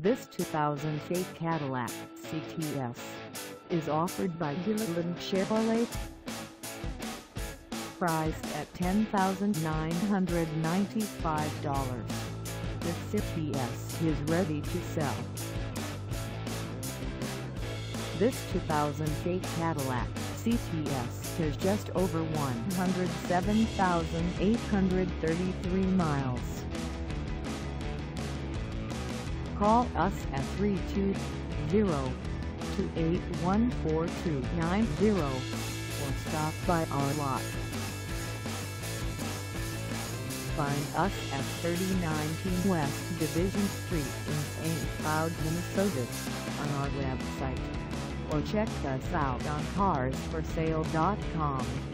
This 2008 Cadillac CTS is offered by Gilliland Chevrolet. Priced at $10,995, this CTS is ready to sell. This 2008 Cadillac CTS has just over 107,833 miles. Call us at 320-281-4290 or stop by our lot. Find us at 3019 West Division Street in St. Cloud, Minnesota on our website, or check us out on carsforsale.com.